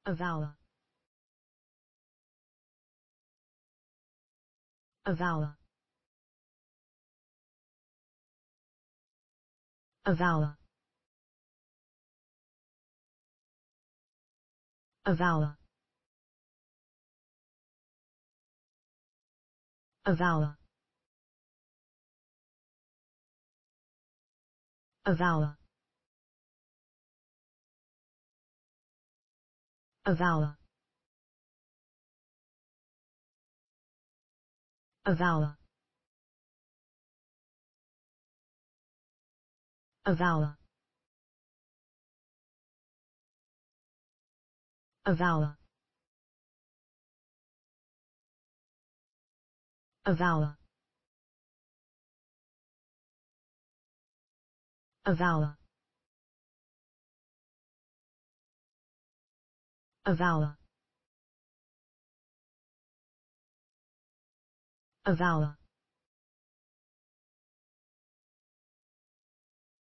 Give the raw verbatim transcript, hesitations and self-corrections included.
avower, avower, avower, avower, avower, avower, avower, avower, avower, avower, avower, avower, avower, avower,